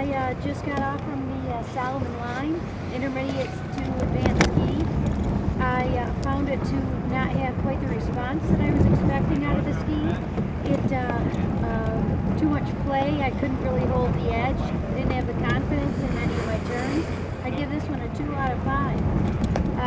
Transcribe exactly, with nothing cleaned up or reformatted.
I uh, just got off from the uh, Salomon line, intermediate to advanced ski. I uh, found it to not have quite the response that I was expecting out of the ski. It uh, uh, too much play. I couldn't really hold the edge. Didn't have the confidence in any of my turns. I give this one a two out of five.